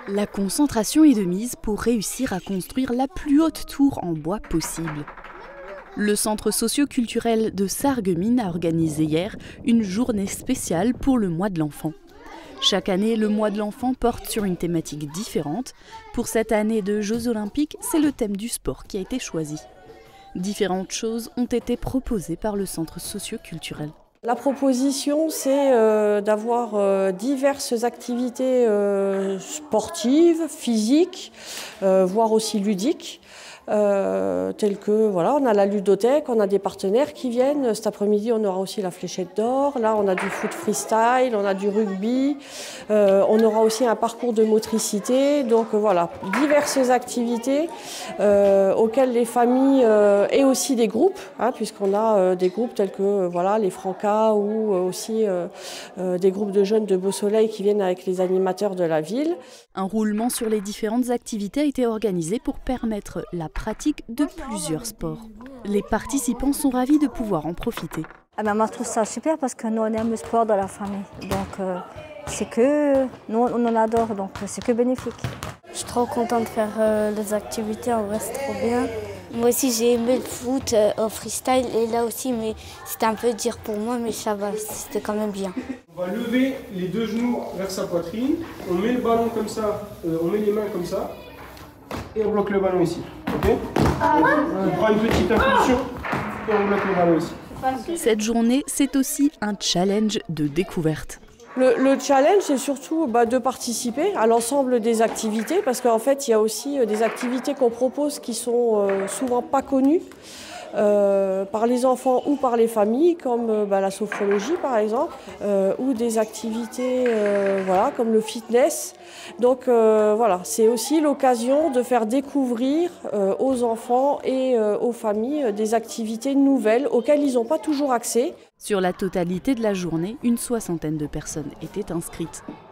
La concentration est de mise pour réussir à construire la plus haute tour en bois possible. Le centre socio-culturel de Sarreguemines a organisé hier une journée spéciale pour le mois de l'enfant. Chaque année, le mois de l'enfant porte sur une thématique différente. Pour cette année de Jeux Olympiques, c'est le thème du sport qui a été choisi. Différentes choses ont été proposées par le centre socio-culturel. La proposition, c'est d'avoir diverses activités sportives, physiques, voire aussi ludiques. Telles que, voilà, on a la ludothèque, on a des partenaires qui viennent. Cet après-midi, on aura aussi la fléchette d'or. Là, on a du foot freestyle, on a du rugby. On aura aussi un parcours de motricité. Donc voilà, diverses activités auxquelles les familles et aussi des groupes, puisqu'on a des groupes tels que voilà, les Francas ou aussi des groupes de jeunes de Beau Soleil qui viennent avec les animateurs de la ville. Un roulement sur les différentes activités a été organisé pour permettre la pratique de plusieurs sports. Les participants sont ravis de pouvoir en profiter. Moi, je trouve ça super parce que nous, on aime le sport dans la famille. Donc, c'est que nous, on en adore, donc c'est que bénéfique. Je suis trop contente de faire les activités, en vrai, c'est trop bien. Moi aussi, j'ai aimé le foot au freestyle et là aussi, mais c'était un peu dur pour moi, mais ça va, c'était quand même bien. On va lever les deux genoux vers sa poitrine, on met le ballon comme ça, on met les mains comme ça, et on bloque le ballon ici. Ok ? On prend une petite impulsion et on bloque le ballon ici. Cette journée, c'est aussi un challenge de découverte. Le challenge, c'est surtout de participer à l'ensemble des activités, parce qu'en fait, il y a aussi des activités qu'on propose qui sont souvent pas connues par les enfants ou par les familles, comme la sophrologie par exemple, ou des activités voilà, comme le fitness. Donc voilà, c'est aussi l'occasion de faire découvrir aux enfants et aux familles des activités nouvelles auxquelles ils n'ont pas toujours accès. Sur la totalité de la journée, une 60aine de personnes étaient inscrites.